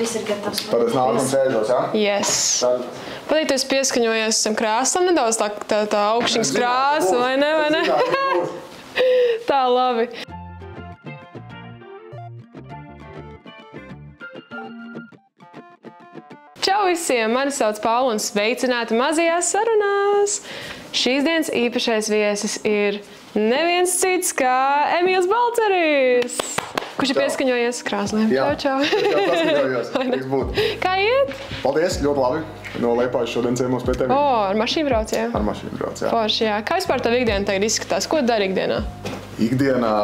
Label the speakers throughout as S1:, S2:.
S1: viss ir gatavs.
S2: Tad es nāku un sēžos, jā?
S3: Yes. Patīk, tu esi pieskaņojies tam krāsam nedaudz, tā augšņas krāsa, vai ne? Tā, labi. Čau visiem! Mani sauc Paula un sveicināti mazajās sarunās! Šīs dienas īpašais viesis ir neviens cits kā Emīls Balceris, kurš ir pieskaņojies krāslēm. Čau!
S2: Jā, paskaņojos. Prieks būt.
S3: Kā iet?
S2: Paldies, ļoti labi. No Liepājas šodien ciemos pie tevi.
S3: Ar mašīnu brauc, jā?
S2: Ar mašīnu brauc, jā.
S3: Forši, jā. Kā vispār tavu ikdienu tagad izskatās? Ko dari ikdienā?
S2: Ikdienā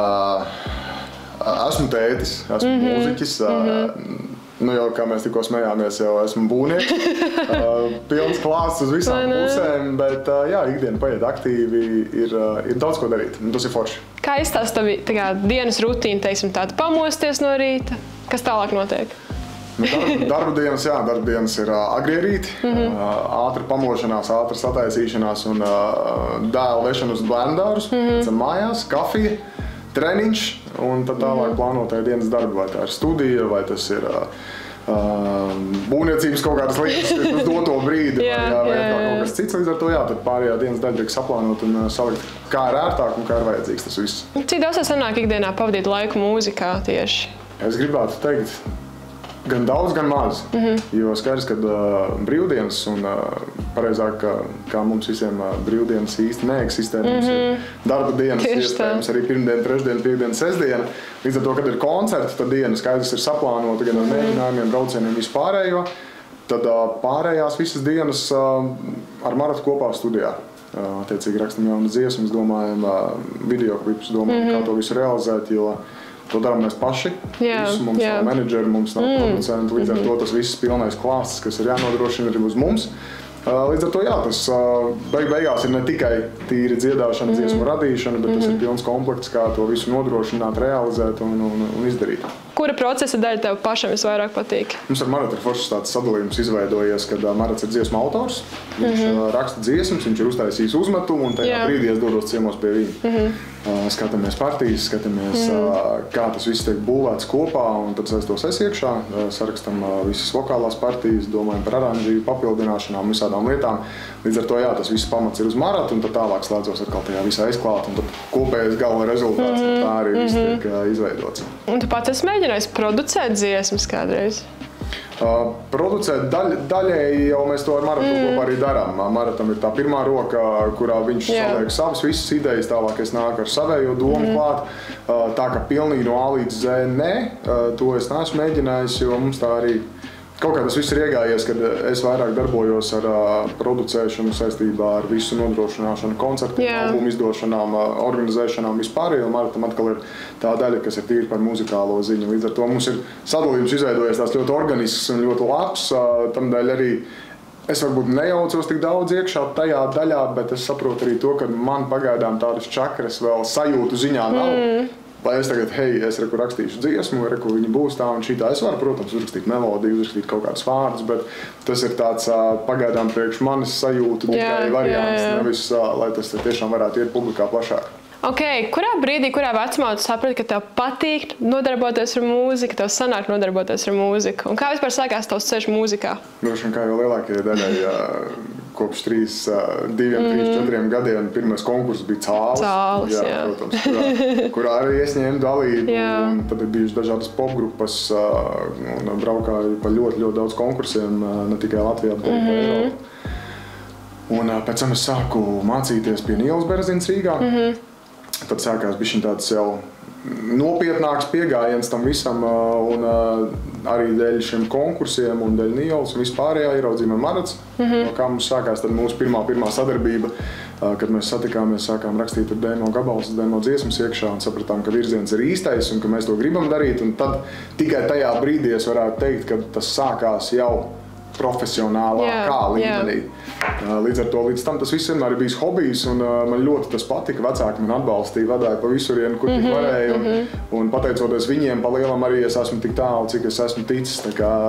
S2: esmu tētis, esmu mūziķis. Nu jau, kā mēs tikko smējāmies, jau esmu būvnieks. Pilns klāsts uz visām pusēm, bet jā, ikdiena paiet aktīvi, ir daudz ko darīt. Tas ir forši.
S3: Kā izstāsta tavi dienas rutīna, teiksim, tāda pamosties no rīta? Kas tālāk notiek?
S2: Darba dienas ir agrie rīti, ātra pamošanās, ātra sataisīšanās un dēlu vešana uz bērndārus, pēc tam mājās, kafija, treniņš un tad tālāk plānotāja dienas darba, vai tā ir studija, vai tas ir būvniecības kaut kādas lietas, uz doto brīdi, vai kaut kas cits. Līdz ar to, tad pārējā dienas daļa tiek saplānot un salikt, kā ir ērtāk un kā ir vajadzīgs tas viss.
S3: Cik daudz sanāk ikdienā pavadīt laiku mūzikā tieši?
S2: Es gribētu teikt, gan daudz, gan maz. Jo skaidrs, ka brīvdienas un pareizāk, kā mums visiem brīvdienas īsti neeksistē, mums ir darba dienas, iespējams arī pirmdiena, trešdiena, piekdiena, sestdiena. Līdz ar to, kad ir koncerti, tad diena skaidrs ir saplānota gan ar mēģinājumiem, braucieniem vispārējo. Tad pārējās visas dienas ar Maratu kopā studijā. Attiecīgi rakstam jaunas dziesmas, domājam, videoklipus, domājam, kā to visu realizēt, jo to darām mēs paši. Mums nav menedžeri, mums nav producenti, līdz ar to tas viss pilnais klāsts, kas ir jānodrošina arī uz mums. Līdz ar to, tas beigās ir ne tikai tīri dziedāšana, dziesmu radīšana, bet tas ir pilns komplekts, kā to visu nodrošināt, realizēt un izdarīt.
S3: Kura procesa daļa tev pašam visvairāk patīk?
S2: Mums ar Maratu ir foršs tāds sadalījums izveidojies, kad Marats ir dziesmu autors. Viņš raksta dziesmas, viņš ir uztaisījis uzmetumu un tajā brīdī es dodos ciemos pie viņa. Skatāmies partijas, skatāmies, kā tas viss tiek būvēts kopā un tad saistos es iekšā, sarakstam visas vokālās partijas, domājam par aranžiju, papildināšanām, visādām lietām. Līdz ar to, tas viss pamats ir uz Maratu un tad tālāk slēdzos atkal tajā visā aizklāt un tad kopējais gala rezultāts, tā arī viss tiek izveidots.
S3: Un tu pats esi mēģinājis producēt dziesmas kādreiz?
S2: Producēt daļēji jau mēs to ar Maratu kopā arī darām. Maratam ir tā pirmā roka, kurā viņš saliek savas visas idejas, tālāk es nāku ar savējo domu klāt. Tā ka pilnīgi no A līdz Z nē, to es neesmu mēģinājis, jo mums tā arī kaut kā tas viss ir iegājies, kad es vairāk darbojos ar producēšanu saistībā ar visu nodrošināšanu, koncertiem, albumu izdošanām, organizēšanām vispār, jo Maratam atkal ir tā daļa, kas ir tīri par muzikālo ziņu. Līdz ar to mums ir sadalījums izveidojies tās ļoti organisks un ļoti labs, tam dēļ arī es varbūt nejaucos tik daudz iekšā tajā daļā, bet es saprotu arī to, ka man pagaidām tādas čakras vēl sajūtu ziņā nav. Lai es tagad, es rakstīšu dziesmu, viņa būs tā un šitā. Es varu, protams, uzrakstīt melodiju, uzrakstīt kaut kādus vārdus, bet tas ir tāds pagaidām priekš manis sajūtu tikai variants, nevis, lai tas tiešām varētu iet publikā plašāk.
S3: Kurā brīdī, kurā vecumā tu saprati, ka tev patīk nodarboties ar mūziku, tev sanāk nodarboties ar mūziku? Un kā vispār sākās tavs ceļš mūzikā?
S2: Droši kā jau lielākajai daļai, kopš 2, 3, 4 gadiem pirmais konkurss bija Cāles, protams, kurā arī es ņēmu dalību. Un tad ir bijuši dažādas popgrupas un braukāju pa ļoti daudz konkursiem, ne tikai Latvijā, bet arī Eiropā. Un pēc tam es sāku mācīties pie Nīlas Berezinas Rīgā. Tad sākās bišķiņ tāds jau nopietnāks piegājiens tam visam un arī dēļ šiem konkursiem un dēļ Nīlas un vispārējā ieraudzījuma Marats. No kā mums sākās tad mūsu pirmā sadarbība, kad mēs satikāmies, sākām rakstīt ar demo gabalus, demo dziesmas iekšā un sapratām, ka virziens ir īstais un ka mēs to gribam darīt. Un tad tikai tajā brīdī es varētu teikt, ka tas sākās jau profesionālākā līmenī. Līdz ar to, līdz tam tas viss vienmēr ir bijis hobijs un man ļoti tas patika. Vecāki man atbalstīja, vadāja pa visurienu, kur tik varēja. Un pateicoties viņiem, pa lielam arī es esmu tik tālu, cik es esmu ticis. Tā kā,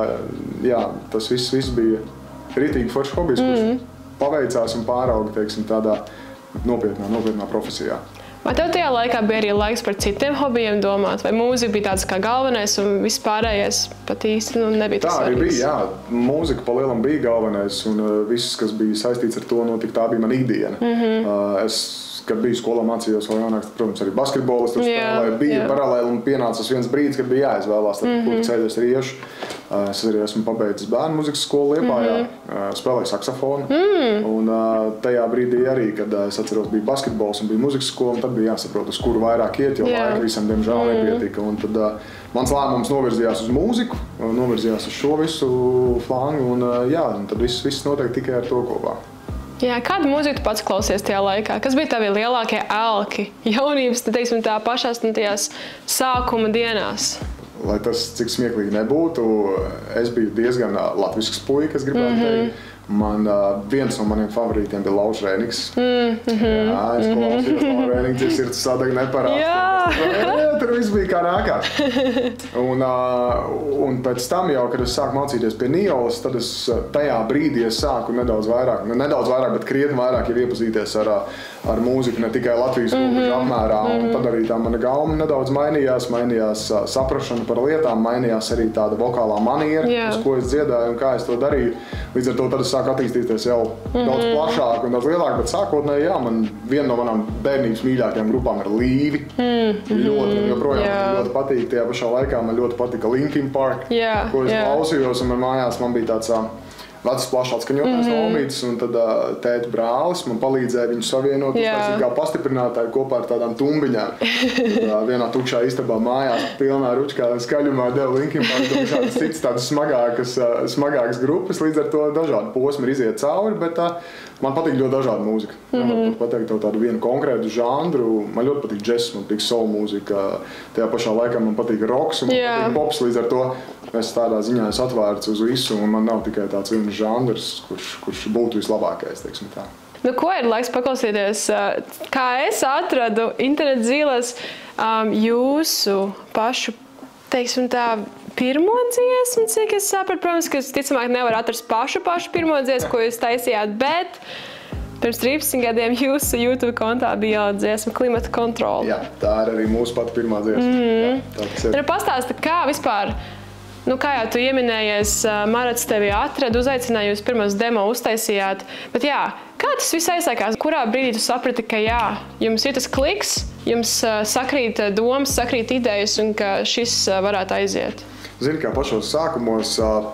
S2: tas viss bija ritīgi foršs hobijs, kurš paveicās un pārauga, teiksim, tādā nopietnā profesijā.
S3: Vai tev tajā laikā bija arī laiks par citiem hobijiem domāt? Vai mūzika bija tāds kā galvenais un viss pārējais pat īsti nebija tas svarīgs?
S2: Tā arī bija, jā. Mūzika pa lielam bija galvenais un viss, kas bija saistīts ar to, tā bija mana ikdiena. Kad biju skolā, mācījos vēl jaunāks, protams, arī basketbolistu spēlēju. Bija paralēli un pienācis viens brīdis, kad bija jāizvēlās, kur ceļu es arī iešu. Es arī esmu pabeidzis bērnu mūzikas skolu Liepājā, spēlēju saksofonu. Un tajā brīdī arī, kad es atceros, bija basketbols un bija mūzikas skola, un tad bija jāsaprot, uz kuru vairāk iet, jo laika visam, diemžēl, nepietika. Un tad mans lēmums novirzījās uz mūziku, novirzījās uz šo visu flangu, un tad viss notiek tikai ar to kopā.
S3: Jā, kādu mūziku tu pats klausies tajā laikā? Kas bija tavi lielākie elki jaunības, teiksim, tā pašās tajās sākuma dienās?
S2: Lai tas, cik smieklīgi nebūtu, es biju diezgan latvisks puika, es gribētu teikt. Man viens no maniem favorītiem bija Lauris Rēniks. Jā, es klausījos Lauris Rēniks, ja sirds sadeg neparāst. Tur viss bija kā nākās. Un pēc tam jau, kad es sāku mācīties pie Niolas, tad es tajā brīdī sāku nedaudz vairāk, bet krietni vairāk jau iepazīties ar mūziku, ne tikai Latvijas mūziku apmērā. Un tad arī tā mana gauma nedaudz mainījās saprašana par lietām, mainījās arī tāda vokālā maniera, uz ko es dziedāju un kā es to darīju. Līdz ar to tad es sāku attīstīties jau daudz plašāk un daudz lielāk, bet sākotnēji, jā, man viena no manām bērnības mīļākajām grupām ir Līvi. Ļoti patīk. Tajā pašā laikā man ļoti patika Linkin Park, ko es klausījos, un man mājās bija tāds vecs plašs atskaņotājs no Omītes, un tad tēta brālis man palīdzēja viņu savienot kā pastiprinātāju kopā ar tādām tumbiņām. Vienā tukšā istabā mājās pilnā ručkā skaļumā deva Linkin Park, šādas citas tādas smagākas grupas, līdz ar to dažādi posmi ir iziet cauri, bet man patīk ļoti dažāda mūzika. Man pateikt tādu vienu konkrētu žanru, man ļoti patīk džess, man patīk soul mūzika, tajā pašā laikā man patīk roks un man patīk pops, līdz ar to es tādā ziņā esmu atvērts uz visu, un man nav tikai tāds viens žanrs, kurš būtu vislabākais, teiksim tā.
S3: Nu, ko ir laiks paklausīties? Kā es atradu internetu zīles jūsu pašu, teiksim tā, pirmo dziesmu, cik es sapratu, protams, ka es ticamāk nevaru atrast pašu pirmo dziesmu, ko jūs taisījāt, bet pirms 13 gadiem jūsu YouTube kontā bija jau dziesma Klimata kontrole.
S2: Jā, tā ir arī mūsu pati pirmā dziesma.
S3: Tad pastāsti, kā vispār, kā jau tu ieminējies, Marats tevi atrada, uzaicināja, jūs pirmos demo uztaisījāt, bet jā, kā tas viss aizsākās? Kurā brīdī tu saprati, ka jā, jums ir tas kliks, jums sakrīt domas, sakrīt idejas un ka šis varētu aiziet?
S2: Zini, kā pašos sākumos,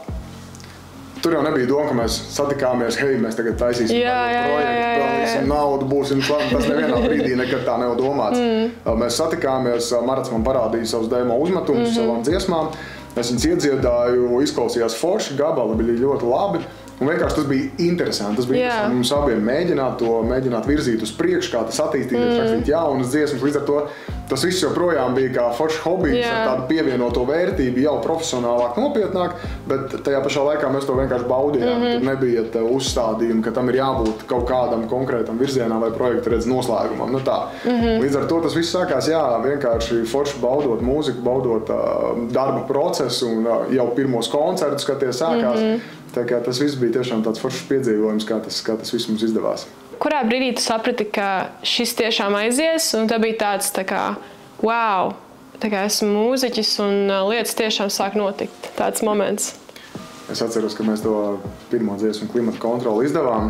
S2: tur jau nebija doma, ka mēs satikāmies, hei, mēs tagad taisīsim projektu, pelnīsim naudu, būsim slavi. Tas nevienā brīdī nekad tā nav domāts. Mēs satikāmies, Marats man parādīja savus demo uzmetumus, savām dziesmām. Es viņus iedziedāju, izklausījās forši, gabali bija ļoti labi. Un vienkārši tas bija interesanti. Tas bija interesanti mums abiem mēģināt virzīt uz priekšu, kā tas attīstīties, rakstīt jaunas dziesmas. Līdz ar to tas viss joprojām bija kā foršs hobijs ar tādu pievienoto vērtību, jau profesionālāk, nopietnāk, bet tajā pašā laikā mēs to vienkārši baudījām. Tur nebija uzstādījumi, ka tam ir jābūt kaut kādam konkrētam virzienam vai projekta noslēgumam. Līdz ar to tas viss sākās, vienkārši forši baudot mūziku, baudot darba procesu un jau pirmos koncertus, kad tie sākās. Tā kā tas viss bija tiešām tāds foršs piedzīvojums, kā tas viss mums izdevās.
S3: Kurā brīdī tu saprati, ka šis tiešām aizies, un tā bija tāds tā kā, wow, tā kā esmu mūziķis un lietas tiešām sāk notikt, tāds moments?
S2: Es atceros, ka mēs to pirmo dziesmu Klimata kontroli izdevām.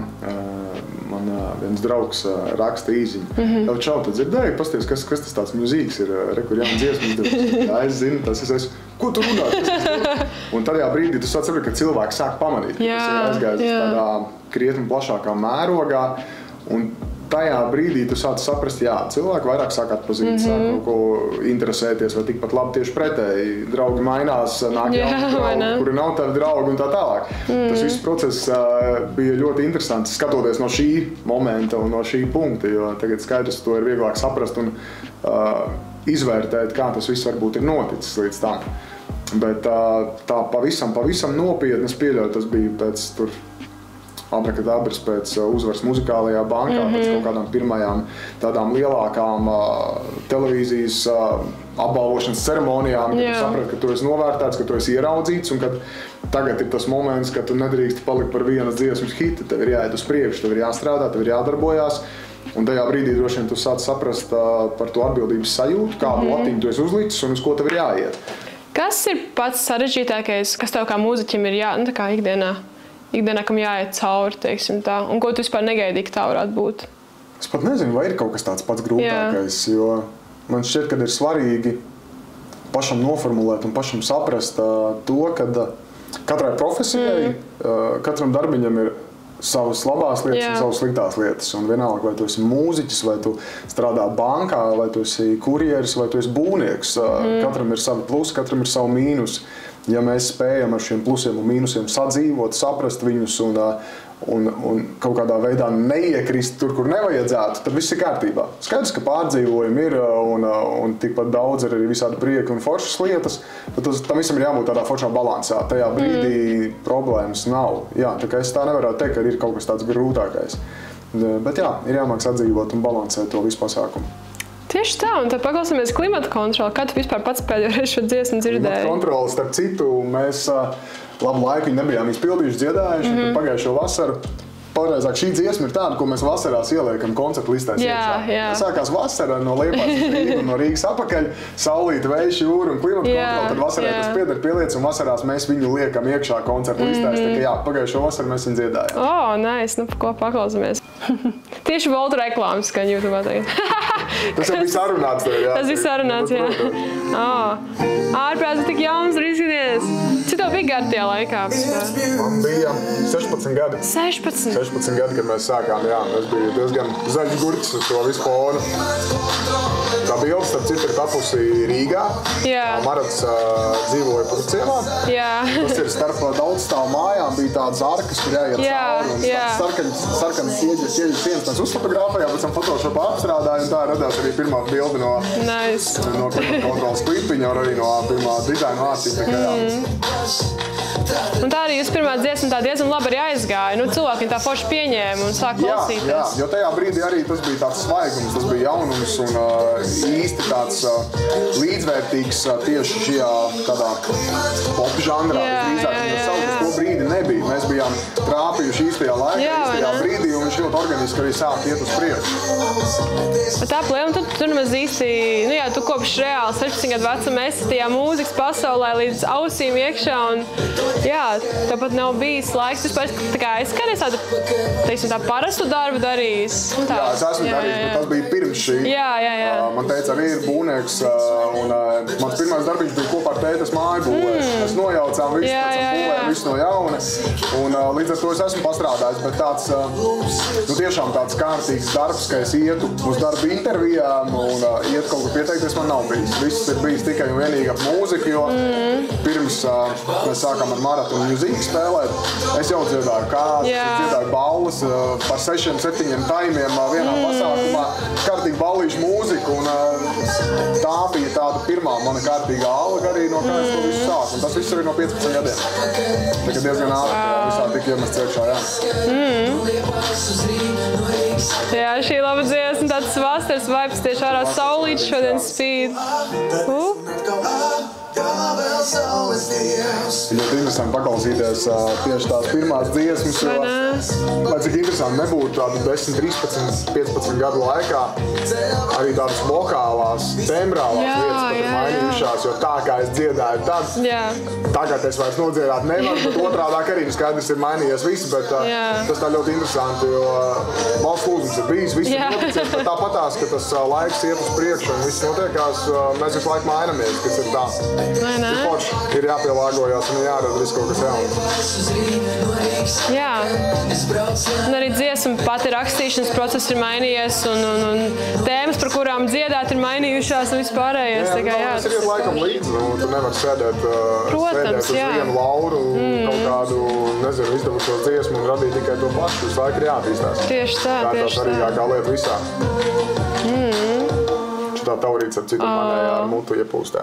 S2: Man viens draugs raksta īziņu. Čau, tu dzirdēji, pasties, kas tas tāds mūzīgs ir, kur jauna dziesma izdevums. Jā, es zinu, tas es ko tu runā? Un tajā brīdī tu saprati, ka cilvēki sāk pamanīt, ka tas ir aizgājis tādā krietni plašākā mērogā. Un tajā brīdī tu sāc saprast, cilvēki vairāk sāk atpazīt, sāk kaut ko interesēties, vai tikpat labi tieši pretēji. Draugi mainās, nāk jauni draugi, kuri nav tavi draugi un tā tālāk. Tas viss process bija ļoti interesants, skatoties no šī momenta un no šī punkta, jo tagad skaidrs to ir vieglāk saprast un izvērtēt, kā tas viss varbūt ir noticis līdz tam. Bet tā pavisam nopietni, es pieļauju, tas bija pēc tur abrakadabras pēc uzvaras muzikālajā bankā, pēc kaut kādām pirmajām tādām lielākām televīzijas apbalvošanas ceremonijām, kad tu saprati, ka tu esi novērtēts, ka tu esi ieraudzīts un kad tagad ir tas moments, ka tu nedrīkst palikt par vienas dziesmas hitu, tev ir jāiet uz priekšu, tev ir jāstrādā, tev ir jādarbojās. Un tajā brīdī droši vien tu sāc saprast par to atbildības sajūtu, kādu latiņu tu esi uzlicis un uz ko tev ir jāiet.
S3: Kas ir pats sarežģītākais, kas tev kā mūziķim ir ikdienā, kam jāiet cauri, teiksim tā, un ko tu vispār negaidīji, ka tā varētu būt?
S2: Es pat nezinu, vai ir kaut kas tāds pats grūtākais, jo man šķiet, ka ir svarīgi pašam noformulēt un pašam saprast to, ka katrai profesijai, katram darbiņam ir savas labās lietas un savas sliktās lietas. Un vienalga, vai tu esi mūziķis, vai tu strādā bankā, vai tu esi kurjeris, vai tu esi būvnieks. Katram ir savi plusi, katram ir savi mīnusi. Ja mēs spējam ar šiem plusiem un mīnusiem sadzīvot, saprast viņus un kaut kādā veidā neiekrist tur, kur nevajadzētu, tad viss ir kārtībā. Skaidrs, ka pārdzīvojumi ir un tikpat daudz ir arī visādi prieki un foršas lietas, bet tam visam ir jābūt tādā foršā balansā. Tajā brīdī problēmas nav. Jā, tā kā es tā nevarētu teikt, ka ir kaut kas tāds grūtākais. Bet jā, ir jāmāk sadzīvot un balansēt to visu pasākumu.
S3: Tieši tā, un tad paklausāmies klimata kontroli. Kā tu vispār pats pēdējo reizi šo dziesmu dzirdēji?
S2: Klimata kontroli, starp citu, mēs labu laiku nebijām izpildījuši, dziedājuši, tad pagājušo vasaru. Pareizāk, šī dziesma ir tāda, ko mēs vasarās ieliekam koncertu listēs iekšā. Sākās vasara no Liepājas uz Rīgu un no Rīgas apakaļ, saulīte, vējš, jūra un klimata kontroli, tad vasarā tas pieder pie lietas un vasarās mēs viņu liekam iekšā koncertu listēs. Tā kā jā, pagājušo vasaru mēs viņu dziedājām.
S3: Nice, nu ko paklausāmies. Tieši Volta reklāmas skan YouTube tagad.
S2: Tas jau bija sarunāts tev, jā.
S3: Tas bija sarunāts, jā. Ārprāts tik jauns ir izskaties. Cik tev bija gadi tajā laikā?
S2: Man bija 16 gadi. 16 gadi, kad mēs sākām, jā. Es biju diezgan zaļš gurķis uz to visu fonu. Tā bilde, starp citu, ir tapusi Rīgā. Marats dzīvoja Purciemā. Tas ir starp daudzstāvu mājām, bija tādas arkas, kur jāiet cauri. Un sarkanas ieģes sienas mēs uzfotografējām, pēc tam Photoshopā apstrādājām. Tā radās arī pirmā bilde no klimata kontrolas klipiņa, arī no pirmā dizaina vārtība.
S3: Un tā arī jūs pirmā dziesma tā diezgan labi arī aizgāja. Cilvēki tā forši pieņēma un sāk klausīties.
S2: Jā, jo tajā brīdī arī tas bija tāds svaigums, tas bija jaunums un īsti tāds līdzvērtīgs tieši šajā tādā pop žanrā. Uz to brīdi nebija. Mēs bijām trāpījuši īstajā laikā, īstajā brīdī, un viņš ļoti organiski arī sāk iet uz priekšu.
S3: Bet tā plēma, tu nemaz īsti, tu kopš reāli 16 gadu vecuma esi tajā mūzikas pasaulē līdz ausīm iekšā, un tāpat nav bijis laiks vispār aizskaries tādu, teiksim, tā parastu darbu darījis.
S2: Jā, es esmu darījis, bet tas bija pirms šī. Man teica, arī ir būvnieks, un mans pirmais darbiņš bija kopā ar tētas māju būvēs. Mēs nojaucām visu, būvējām visu no jauna, un līdz ar to es esmu pastrādājis, bet tāds, tiešām tāds kārtīgs darbs, ka es ietu uz darba intervijām un iet kaut kur pieteikties, man nav bijis. Viss ir bijis tikai un vienīgi ap mūziku, jo pirms mēs sākām ar Maratu un Musiku spēlēt. Es jau dziedāju kādas, es dziedāju balles par 6-7 taimiem vienā pasākumā, kārtīgi ballīšu mūziku, un tā bija tāda pirmā mana kārtīgā alga arī, no kā es to visu sāku, un tas viss arī no 15 gadiem. Tā kā diezgan ātri visā tik iemests iekšā, jā.
S3: Jā, šī laba dziesma, tāds vasaras vibes, tieši ārā saulītis šodien spīd.
S2: Ļoti interesanti paklausīties tieši tās pirmās dziesmas, jo, lai cik interesanti nebūtu tādu 10, 13, 15 gadu laikā, arī tādas vokālās, tembrālās lietas pat ir mainījušās, jo tā kā es dziedāju tad, tagad es vairs nodziedāt nevaru, bet otrādāk arī skaidrs ir mainījies viss, bet tas tā ļoti interesanti, jo valsts lūdzums ir bijis, viss ir noticies, bet tāpatās, ka tas laiks iet uz priekšu un viss notiekās, mēs visu laiku mainamies, kas ir tā. Ir jāpielāgojās un jārada viss kaut kas jauns.
S3: Jā. Un arī dziesma pati rakstīšanas process ir mainījies un tēmas, par kurām dziedāt, ir mainījušās un vispārējais.
S2: Tas ir iet laikam līdzi, tu nevar sēdēt uz vienu lauru, kaut kādu, nezinu, izdevušos dziesmu un radīt tikai to pašu. Visu laiku ir jātīstās.
S3: Tieši tā,
S2: tā ir tā svarīgākā lieta visā. Tā taurīts ar citu manējā ar mutu iepūstā,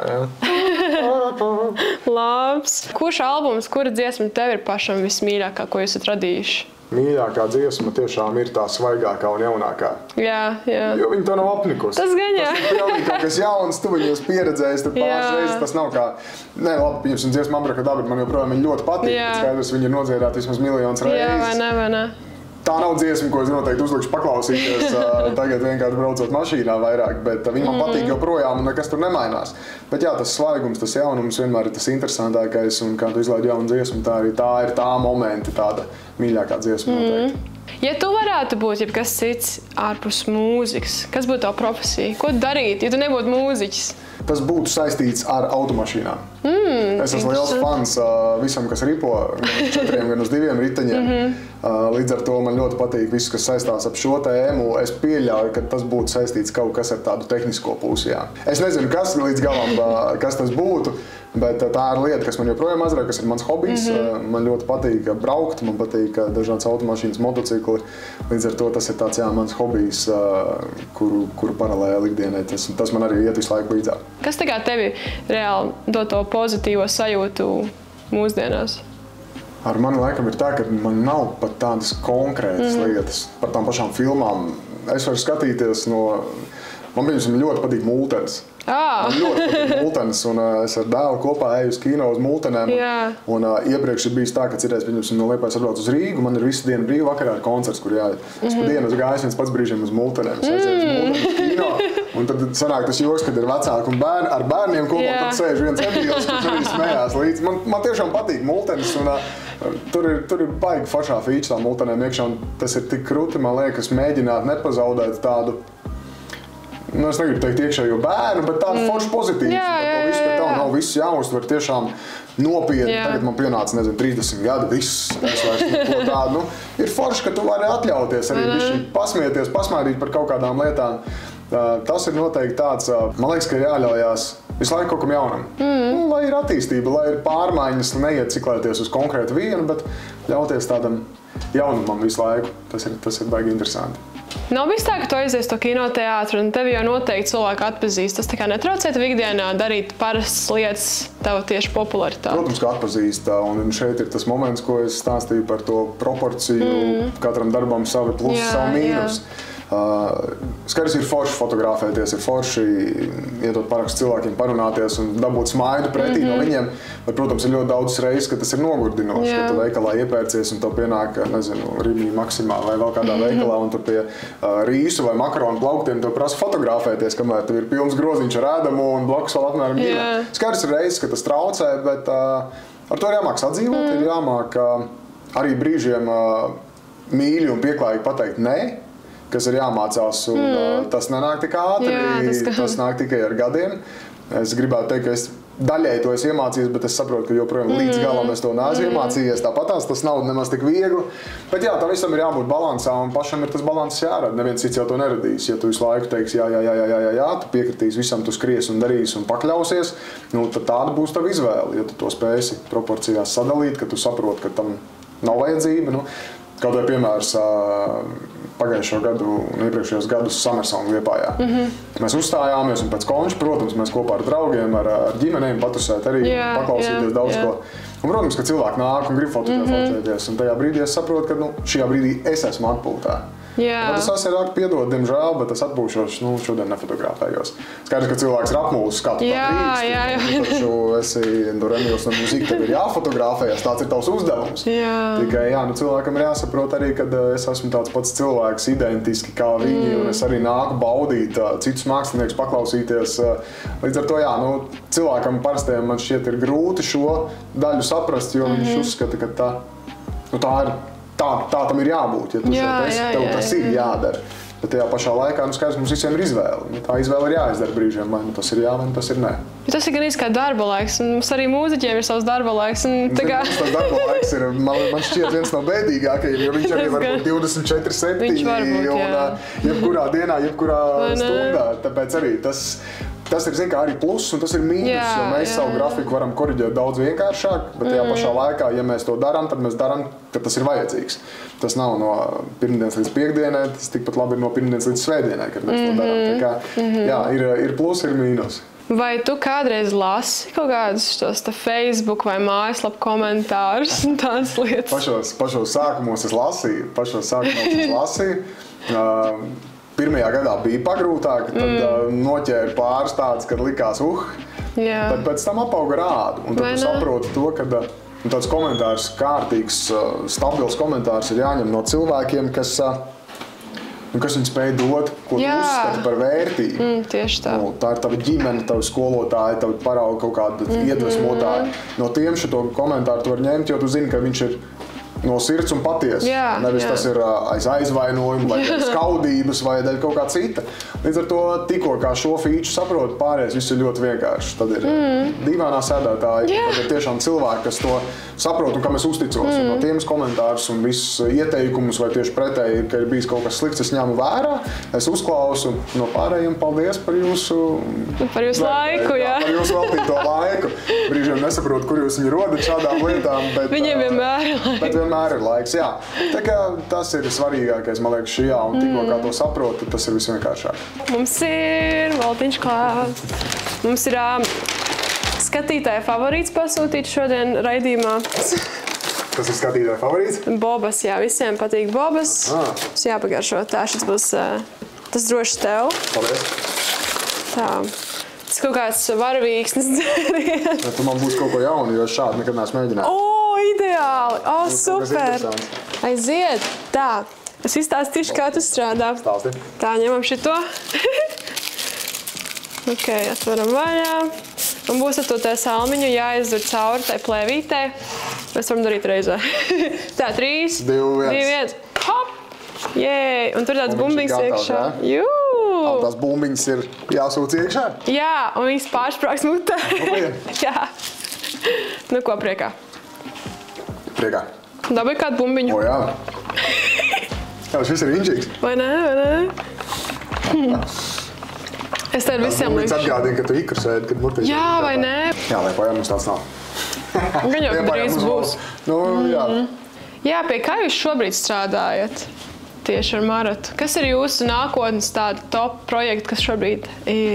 S3: Labs. Kurš albums, kura dziesma tev ir pašam vismīļākā, ko jūs esat radījuši?
S2: Mīļākā dziesma tiešām ir tā svaigākā un jaunākā.
S3: Jā.
S2: Jo viņi to nav apnikusi.
S3: Tas gan, jā.
S2: Tas ir pilnīgi kaut kas jauns, tu viņus pieredzējis, tur pāris reizes, tas nav kā... Nē, labi, pieņemsim dziesmu Abrakadabra, man joprojām viņi ļoti patīk, bet skaidrs, viņi ir nodziedāti vismaz miljonus reizes.
S3: Jā, vai ne?
S2: Tā nav dziesma, ko es noteikti uzlikšu paklausīties tagad vienkārši braucot mašīnā vairāk, bet viņi man patīk joprojām un nekas tur nemainās. Bet jā, tas svaigums, tas jaunums vienmēr ir tas interesantākais un kā tu izlaidi jaunu dziesmu, tā ir tā momenti, tāda mīļākā dziesma noteikti.
S3: Ja tu varētu būt jebkas cits ārpus mūzikas, kas būtu tava profesija? Ko darīt, ja tu nebūtu mūziķis?
S2: Tas būtu saistīts ar automašīnām. Es esmu liels fans visam, kas ripo, gan uz 4, gan uz 2 riteņiem. Līdz ar to man ļoti patīk viss, kas saistās ap šo tēmu. Es pieļauju, ka tas būtu saistīts kaut kas ar tādu tehnisko pusi. Jā. Es nezinu, kas līdz galam, kas tas būtu, bet tā ir lieta, kas man joprojām aizrauj, kas ir mans hobijs. Man ļoti patīk braukt, man patīk dažādas automašīnas, motocikli. Līdz ar to tas ir tāds, jā, mans hobijs, kuru paralēli ikdienai. Tas man arī iet visu laiku līdzāk.
S3: Kas tā kā tevi reāli dod to pozitīvo sajūtu mūsdienās?
S2: Ar mani laikam ir tā, ka man nav pat tādas konkrētas lietas par tām pašām filmām. Es varu skatīties no... Man ļoti patīk multenes. Man ļoti patīk multenes, un es ar dēlu kopā eju uz kino uz multenēm. Un iepriekš ir bijis tā, ka citreiz no Liepājas atbrauc uz Rīgu, man ir visu dienu brīva vakarā ar koncerts, kur jāiet. Es pa dienu gāju viens pats brīžiem uz multenēm. Es aizēju uz multenēm uz kino, un tad sanāk tas joks, kad ir vecāki un ar bērniem kopā, tad sēž viens Emīls, kurš arī smējās līdz. Man tiešām patīk multenes, un tur ir baigi foršā fīča tām multenēm iekšā, un tas ir tik krūti, man liekas, mēģināt nepazaudēt tādu, es negribu teikt iekšējo bērnu, bet tādu foršu pozitīvu. Ka tev nav viss jāuztver tiešām nopietni. Tagad man pienāca, 30 gadi, viss. Es vairs neko tādu. Ir forši, ka tu vari atļauties arī bišķi pasmieties, pasmaidīt par kaut kādām lietām. Tas ir noteikti tāds, man liekas, ka ir jāļaujās visu laiku kaut kam jaunam. Lai ir attīstība, lai ir pārmaiņas, neieciklēties uz konkrētu vienu, bet ļauties tādam jaunumam visu laiku. Tas ir baigi interesanti.
S3: Nav bijis tā, ka tu aizies to kinoteātru un tevi jau noteikti cilvēki atpazīst. Tas tā kā netraucē tev ikdienā darīt parastas lietas tavu tieši popularitāti?
S2: Protams, ka atpazīst. Un šeit ir tas moments, ko es stāstīju par to proporciju. Katram darbam savi plusi, savi mīnus. Skaidrs ir forši fotografēties, ir forši iedot parakstu cilvēkiem, parunāties un dabūt smaidu pretī no viņiem. Bet, protams, ir ļoti daudz reizes, ka tas ir nogurdinoši, ka tu veikalā iepērcies un tev pienāk, Rimī Maksimā vai vēl kādā veikalā un tur pie rīsu vai makaronu plauktiem tev prasa fotografēties, kamēr tev ir pilns groziņš ar ēdamu un blakus vēl apmēram ģimē. Skaidrs ir reizes, ka tas traucē, bet ar to ir jāmāk sadzīvot, ir jāmāk arī brīžiem mīļi un pieklājīgi pateikt nē, kas ir jāmācās, un tas nenāk tik ātri, tas nāk tikai ar gadiem. Es gribētu teikt, ka es daļai to esmu iemācījies, bet es saprotu, ka joprojām līdz galam es to neesmu iemācījies. Tāpatās tas nav nemaz tik viegli. Bet jā, tam visam ir jābūt balansā, un pašam ir tas balanss jārada. Neviens cits jau to neradīs. Ja tu visu laiku teiksi jā, tu piekritīs visam, tu skries un darīsi un pakļausies, tad tāda būs tava izvēle. Ja tu to spēsi proporcijās sadalīt, ka tu saproti, ka tam nav vajadzība. Kaut vai piemērs pagājušo gadu un iepriekšējos gadus Summersong Liepājā. Mēs uzstājāmies un pēc konča, protams, mēs kopā ar draugiem, ar ģimenēm patusēt arī, paklausīties daudz ko. Un, protams, ka cilvēki nāk un grib fotografēties, un tajā brīdī es saprotu, ka šajā brīdī es esmu atpūtā. Tas sasērāk piedod, diemžēl, bet es atpūšos, šodien nefotografējos. Skaidrs, ka cilvēks ir apmūlis, kā tu tā drīkst. Taču esi Emīls no mūzika, tev ir jāfotografējas, tāds ir tavs uzdevums. Tikai cilvēkam ir jāsaprot arī, ka es esmu tāds pats cilvēks, identiski kā viņi, un es arī nāku baudīt citus māksliniekus, paklausīties. Līdz ar to, cilvēkam parastajam man šķiet ir grūti šo daļu saprast, jo viņš uzskata, ka tā ir. Tā tam ir jābūt, ja tu šeit esi, tev tas ir jādara. Bet tajā pašā laikā, skaidrs, mums visiem ir izvēle. Tā izvēle ir jāizdara brīžiem, vai tas ir jā, vai tas ir nē.
S3: Tas ir gan kā darba laiks, un mums arī mūziķiem ir savs darba laiks.
S2: Tas darba laiks ir, man šķiet, viens no bēdīgākajiem, jo viņš arī var būt 24/7 un jebkurā dienā, jebkurā stundā. Tāpēc arī tas ir, arī pluss un tas ir mīnus, jo mēs savu grafiku varam koriģēt daudz vienkāršāk, bet tajā pašā laikā, ja mēs to darām, tad mēs darām, ka tas ir vajadzīgs. Tas nav no pirmdienas līdz piekdienai, tas tikpat labi ir no pirmdienas līdz svētdienai, kad mēs to darām. Tā kā, ir pluss, ir mīnus.
S3: Vai tu kādreiz lasi kaut kādus tos Facebook vai mājaslapu komentārus un tādas lietas?
S2: Pašos sākumos es lasīju. Pirmajā gadā bija pagrūtāk, tad noķēra pāris tādas, kad likās, bet pēc tam apauga rādu. Un tad tu saproti to, ka Un tāds komentārs, kārtīgs, stabils komentārs ir jāņem no cilvēkiem, kas viņi spēj dot, ko tu uzskati par vērtību.
S3: Tieši tā.
S2: Tā ir tava ģimene, tavi skolotāji, tavi paraugi kaut kādi iedvesmotāji. No tiem šo komentāru tu var ņemt, jo tu zini, ka viņš ir no sirds un patiesi. Nevis tas ir aiz aizvainojumu, vai skaudības, vai dēļ kaut kā cita. Līdz ar to tikko kā šo feature saprot, pārējais viss ir ļoti vienkārši. Tad ir dīvainā sēdētāji, tad ir tiešām cilvēki, kas to saprot un kam es uzticos. Un no tiem komentārus un visus ieteikumus, vai tieši pretēji, ka ir bijis kaut kas slikts, es ņemu vērā, es uzklausu. No pārējiem paldies par jūsu
S3: laiku,
S2: par jūsu veltīto laiku. Brīžiem nesaprotu, kur jūs viņu rodat šādām lietām, bet
S3: viņiem vienmēr
S2: ir laiks, jā. Tā kā tas ir svarīgākais, man liekas, šajā, un tikko kā to saproti, tas ir visvienkāršāk.
S3: Mums ir Valtiņš klāt. Mums ir skatītāja favorīts pasūtīt šodien raidījumā.
S2: Kas ir skatītāja favorīts?
S3: Bobas, jā, visiem patīk bobas. Mums jāpagaršo. Tā, šis būs tas droši tev.
S2: Paldies.
S3: Tā. Tas kaut kāds varavīksnes dzēriens.
S2: Tu man būs kaut ko jaunu, jo es šādi nekad neesmu mēģinājis.
S3: Ideāli! Super! Aiziet! Tā, es izstāstīšu, kā tu strādā.
S2: Stāsti.
S3: Tā, ņemam šito. Ok, atveram vaļā. Un būs ar to tā salmiņu jāizdur cauri tai plēvītē. Mēs varam darīt reizē. Tā, 3, 2, 1. Hop! Jēj! Un tur tāds bumbiņas iekšā. Jū!
S2: Tās bumbiņas ir jāsūc iekšā?
S3: Jā, un viņas pārsprāks mutē. Jā. Nu ko, priekā?
S2: Priekā.
S3: Dabūj kādu bumbiņu.
S2: O, jā. Jā, šis ir inģīgs.
S3: Vai nē? Es tev visiem
S2: līdz atgādinu, ka tu ikru sēdi, kad mutē.
S3: Jā, vai nē?
S2: Jā, Liepājā mums tāds nav.
S3: Gan jau drīz būs.
S2: Nu, jā.
S3: Jā, pie kā jūs šobrīd strādājat? Tieši ar Maratu. Kas ir jūsu nākotnes tādi top projekti, kas šobrīd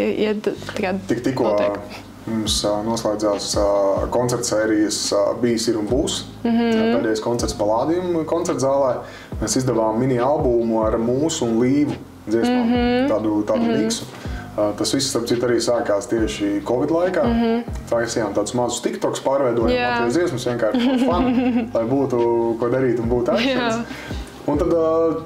S2: tikko mums noslēdzās koncertsērijas Bijis ir un būs. Pēdējais koncerts Palādium koncertzālē. Mēs izdevām mini albumu ar mūsu un Līvu dziesmām, tādu miksu. Tas viss, starp citu, arī sākās tieši Covid laikā. Taisījām tādus mazus TikToks, pārveidojām Latvijas dziesmas vienkārši fun, lai būtu ko darīt un būtu akcents. Un tad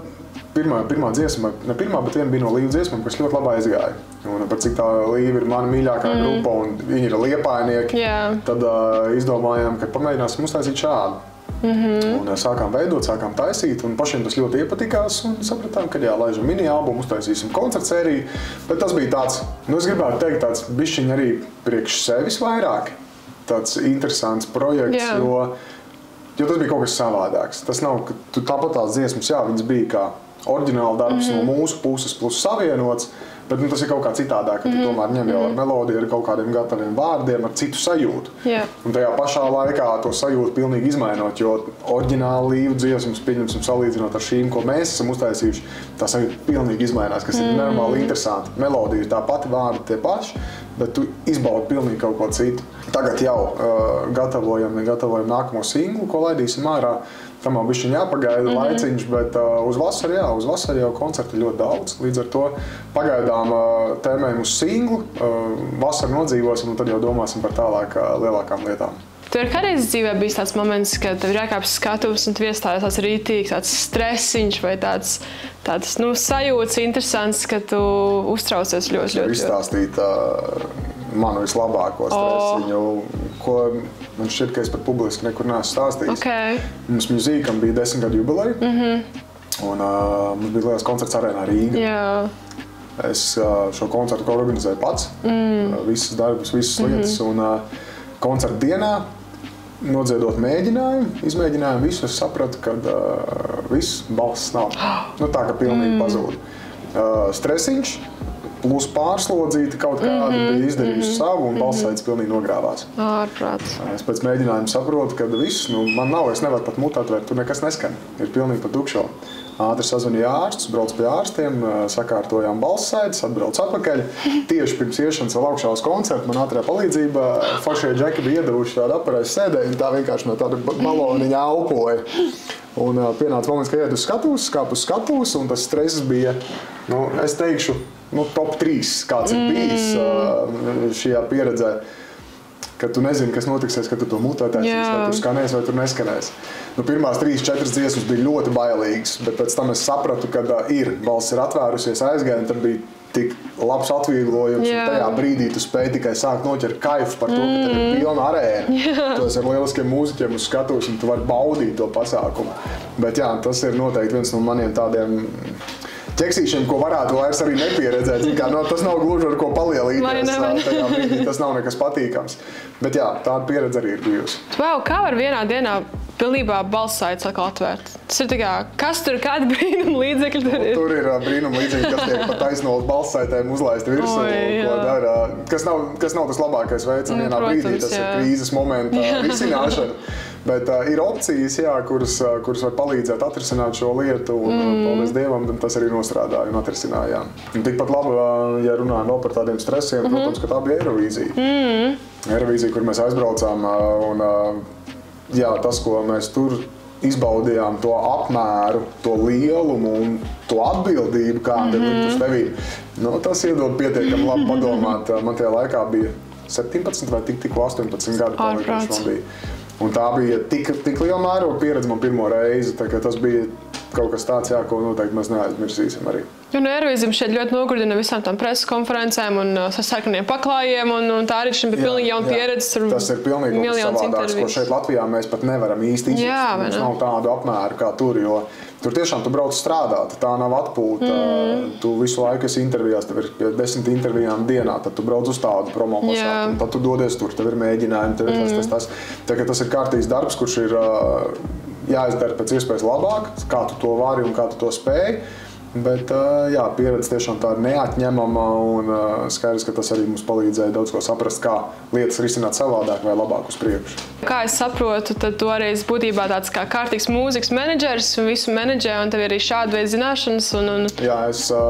S2: pirmā dziesma, ne pirmā, bet viena bija no Līvu dziesmām, kas ļoti labi aizgāja. Un par cik tā Līva ir mana mīļākā grupa un viņi ir liepājnieki, tad izdomājām, ka pamēģināsim uztaisīt šādu. Un sākām veidot, sākām taisīt, un pašiem tas ļoti iepatikās, un sapratām, ka jā, laižam mini albumu, uztaisīsim koncertsēriju, bet tas bija tāds, es gribētu teikt, tāds bišķiņ arī priekš sevis vairāk, tāds interesants projekts, jo tas bija kaut kas savādāks. Tas nav, ka tāpat tās dziesmas, jā, viņas bija kā oriģināla darbs no mūsu puses plus savienots, bet tas ir kaut kā citādāk, ka tu tomēr ņem jau ar melodiju, ar kaut kādiem gataviem vārdiem, ar citu sajūtu. Un tajā pašā laikā to sajūtu pilnīgi izmainot, jo oriģināli Līvu dziesmas, pieņemsim, salīdzinot ar šīm, ko mēs esam uztaisījuši, tā sajūta pilnīgi izmainās, kas ir normāli interesanti. Melodija ir tā pati, vārdi tie paši, bet tu izbaudi pilnīgi kaut ko citu. Tagad jau gatavojam nākamo singlu, ko laidīsim ārā. Tam jau bišķiņ jāpagaida laiciņš, bet uz vasaru jau koncerti ļoti daudz. Līdz ar to pagaidām tēmējam uz singlu, vasaru nodzīvosim un tad jau domāsim par tālāk lielākām lietām.
S3: Tev ir kādreiz dzīvē bijis tāds moments, kad tev ir jākāpjas skatuves un tu iestājies tāds rītīgs, tāds stresiņš vai tāds sajūts interesants, ka tu uztraucies ļoti.
S2: Izstāstīt manu vislabāko stresiņu, ko man šķiet, ka es pat publiski nekur neesmu stāstījis. Mums Mūzīkam bija 10 gadu jubileja, un mums bija liels koncerts Arēnā Rīga. Es šo koncertu organizēju pats, visas darbus, visas lietas, un koncerta dienā nodziedot mēģinājumu, izmēģinājumu visu, es sapratu, ka viss balss nav. Tā, ka pilnīgi pazūd. Stresiņš, plus pārslodzīti kaut kādi bija izdarījuši savu un balsaids pilnīgi nogrāvās.
S3: Ārprāts.
S2: Es pēc mēģinājuma saprotu, ka viss, man nav, es nevaru pat mutu atvērt, tur nekas neskan. Ir pilnīgi pa tukšo. Ātri sazvanīja ārstus, brauc pie ārstiem, sakārtojām balssaides, atbrauc atpakaļ. Tieši pirms iešanas vēl augšā uz koncertu man ātrā palīdzība foršie džeki bija iedavuši tādu aparātu sēdēju un tā vienkārši no tāda baloniņa aukoja. Un pienāca moments, ka iet uz skatuves, skāp uz skatuves, un tas stress bija, es teikšu, top 3, kāds ir bijis šajā pieredzē. kad tu nezini, kas notiksies, kad tu to mutē taisīs, vai tur skanēs, vai tur neskanēs. Nu, pirmās 3-4 dziesmas bija ļoti bailīgas, bet pēc tam es sapratu, ka balss ir atvērusies, aizgāja, un tad bija tik labs atvieglojums, un tajā brīdī tu spēj tikai sākt noķert kaifu par to, ka tev ir pilna arēna. Tu esi ar lieliskiem mūziķiem uz skatuves, un tu vari baudīt to pasākumu. Bet jā, tas ir noteikti viens no maniem tādiem ķeksīšiem, ko varētu vairs arī nepieredzēt. Tas nav gluži ar ko palielīties. Tajā brīdī tas nav nekas patīkams. Bet jā, tāda pieredze arī ir bijusi.
S3: Wow, kā var vienā dienā pilnībā balssaites atkal atvērt? Tas ir tā kā, kas tur, kādi brīnuma līdzekļi tur ir?
S2: Tur ir brīnuma līdzekļi, kas tiek pat taisno balssaitēm uzlaist virsū, ko dara. Kas nav tas labākais veids, un vienā brīdī tas ir krīzes momenta risināšana. Bet ir opcijas, kuras var palīdzēt atrisināt šo lietu, un paldies Dievam, tas arī nostrādāja un atrisināja. Tikpat labi, ja runājam vēl par tādiem stresiem, protams, ka tā bija Eirovīzija. Eirovīzija, kur mēs aizbraucām, un tas, ko mēs tur izbaudījām, to apmēru, to lielumu un to atbildību, kāda ir uz tevī, tas iedod pietiekami labi padomāt. Man tajā laikā bija 17 vai tikko 18 gadi, paliekas man bija. Un tā bija tik liela mēroga pieredze man pirmo reizi, tā kā tas bija kaut kas tāds, ko noteikti mēs neaizmirsīsim arī.
S3: Eirovīzija šeit ļoti nogurdina visām tām preses konferencēm un sarkaniem paklājiem, un tā arī šim bija pilnīgi jauna pieredze.
S2: Tas ir pilnīgi savādāks, ko šeit Latvijā mēs pat nevaram īsti izjust. Mums nav tādu apmēru kā tur, jo tur tiešām tu brauc strādāt, tā nav atpūta. Tu visu laiku esi intervijās, tev ir 10 intervijām dienā, tad tu brauc uz tādu promo pasākumu, tad tu dodies tur, tev ir mēģinājumi, tev ir tas. Tas ir kārtīgs darbs, kurš ir jāizdara pēc iespējas labāk, kā tu to vari un kā tu to spēj. Bet pieredze tiešām tā ir neatņemama, un skaidrs, ka tas arī mums palīdzēja daudz ko saprast, kā lietas risināt savādāk vai labāk uz priekšu.
S3: Kā es saprotu, tad tu arī esi būtībā tāds kā kārtīgs mūzikas menedžeris un visu menedžē, un tev ir arī šāda veida zināšanas.
S2: Jā,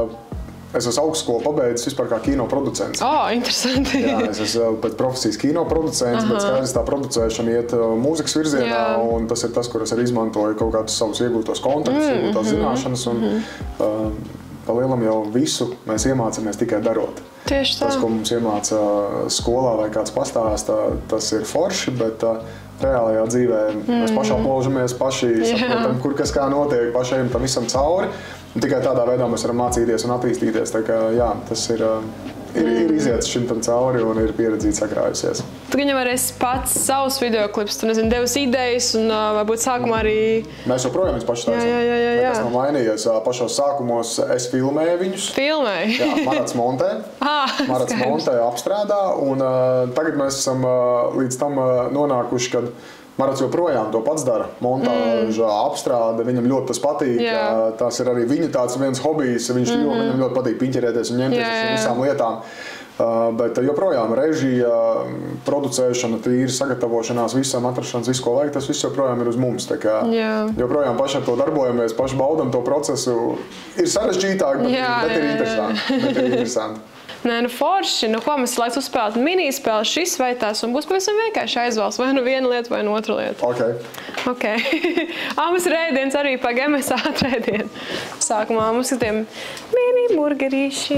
S2: es esmu augstskolu pabeidzis vispār kā kinoproducents.
S3: Interesanti.
S2: Jā, es esmu pēc profesijas kinoproducents, bet skaidrs tā producēšana iet mūzikas virzienā, un tas ir tas, kur es arī izmantoju kaut kādus savus iegūtos kontaktus, iegūtās zināšanas, un pa lielam jau visu mēs iemācāmies tikai darot.
S3: Tieši tā.
S2: Tas, ko mums iemāca skolā vai kāds pastāsta, tas ir forši, bet reālajā dzīvē mēs paši aplaužamies, paši saprotam, kur kas kā notiek, paši ejam tam visam cauri. Tikai tādā veidā mēs varam mācīties un attīstīties. Tā kā, tas ir iziets šim tam cauri un ir pieredzīti sakrājusies.
S3: Tu viņam arī esi pats savus videoklips, tu devis idejas un varbūt sākumā arī...
S2: Mēs joprojām mēs paši taisam. Nekas nav mainījies. Pašos sākumos es filmēju viņus.
S3: Filmēju?
S2: Jā, Marats montē. Marats montē apstrādā, un tagad mēs esam līdz tam nonākuši, kad Marats joprojām to pats dara, montāža, apstrāde, viņam ļoti tas patīk, tas ir arī viņa tāds viens hobijs, viņam ļoti patīk piņķerēties un ņemties ar visām lietām, bet joprojām režija, producēšana, tīri sagatavošanās, visam atrašanās, visu, ko vajag, tas viss joprojām ir uz mums, tā kā joprojām paši ar to darbojamies, paši baudam to procesu, ir sarežģītāk, bet ir interesanti.
S3: Nē, forši. Ko mēs laiks uzspēlēt? Minispēle šis vai tas, un būs pavisam vienkārši aizvalsts. Vai viena lieta, vai otra lieta. Ok. Mums ir ēdiens arī pagaidām, mēs ātrēdienu. Sākumā mums ir tiem mini burgerīši.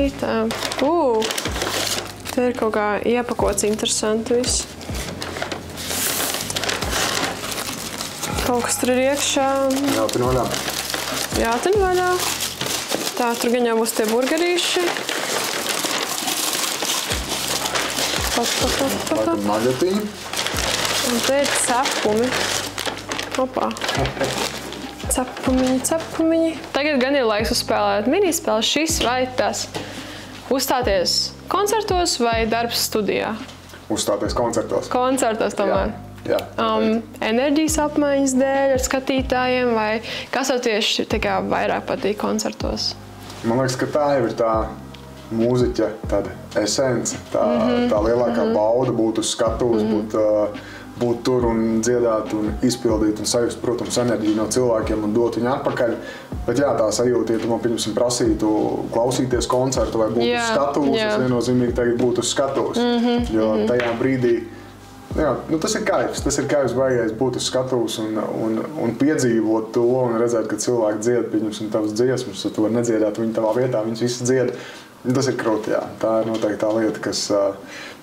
S3: Te ir kaut kā iepakots interesanti viss. Kaut kas tur ir iekšā.
S2: Jātin vaļā.
S3: Jātin vaļā. Tā, tur gan jau būs tie burgerīši.
S2: Nagetiņi.
S3: Un te ir cepumi. Opā. Cepumiņi. Tagad gan ir laiks uzspēlēt minispēli šis vai tas. Uzstāties koncertos vai darbs studijā?
S2: Uzstāties koncertos.
S3: Koncertos tomēr.
S2: Jā.
S3: Enerģijas apmaiņas dēļ ar skatītājiem vai kas tev tieši vairāk patīk koncertos?
S2: Man liekas, ka tā jau ir tā mūziķa tāda esence, tā lielākā bauda būt uz skatuves, būt tur un dziedāt un izpildīt un sajust, protams, enerģiju no cilvēkiem un dot viņu atpakaļ. Bet tā sajūta, ja tu man pirmsim prasītu klausīties koncertu vai būt uz skatuves, es viennozīmīgi tagad būtu uz skatuves. Jo tajā brīdī, tas ir kaifs baigais būt uz skatuves un piedzīvot to un redzēt, ka cilvēki dzied, pieņemsim tavas dziesmas, tu vari nedziedāt viņu tavā vietā, viņas visas dzied. Tas ir krūti, jā. Tā ir noteikti tā lieta, kas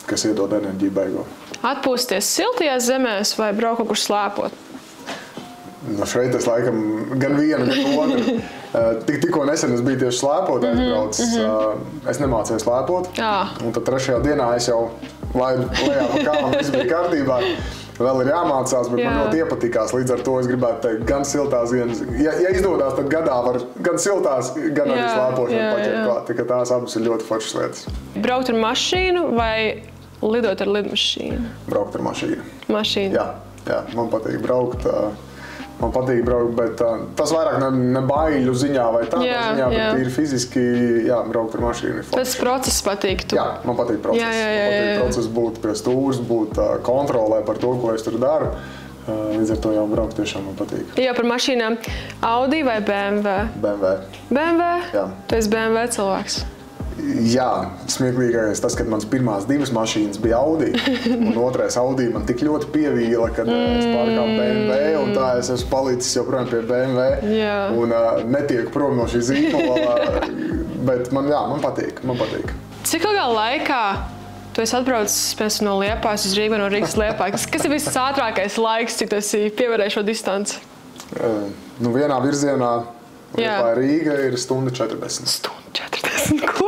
S2: kas iedod enerģiju beigām.
S3: Atpūsties siltajās zemēs vai braukt kaut kur slēpot?
S2: Nu, šeit es laikam gan vienu, gan otru. Tikko nesen es biju tieši slēpotājs braucis. Es nemācēju slēpot. Un tad 3. dienā es jau laidu lejā pa kalnu, viss bija kārtībā. Vēl ir jāmācās, bet man ļoti iepatikās. Līdz ar to es gribētu teikt, gan siltās, gan, ja izdodās, tad gadā var gan siltās, gan arī slēpošanu paķert klāt. Tā kā tās abas ir ļoti foršas lietas.
S3: Braukt ar mašīnu vai lidot ar lidmašīnu?
S2: Braukt ar mašīnu.
S3: Mašīnu?
S2: Jā, man patīk braukt. Bet tas vairāk ne baiļu ziņā vai tādā ziņā, bet ir fiziski, braukt ar mašīnu.
S3: Tas process patīk tu?
S2: Jā, man patīk process. Man patīk process būt pie stūres, būt kontrolē par to, ko es tur daru. Līdz ar to jau braukt tiešām man patīk.
S3: Jā, par mašīnām. Audi vai BMW?
S2: BMW.
S3: BMW?
S2: Jā.
S3: Tu esi BMW cilvēks?
S2: Jā, smieklīgais tas, kad mans pirmās 2 mašīnas bija Audi, un otrais Audi man tik ļoti pievīla, kad es pārkāpu BMW, un tā es esmu palicis joprojām pie BMW, un netiek prom no šī zīmola, bet man patīk.
S3: Cik ilgā laikā tu esi atbraucis no Liepājas uz Rīgu, no Rīgas Liepājas? Kas ir viss ātrākais laiks, cik tu esi pievērējis šo distanci?
S2: Vienā virzienā Liepāja Rīga ir 1:40.
S3: 1:40? Ko?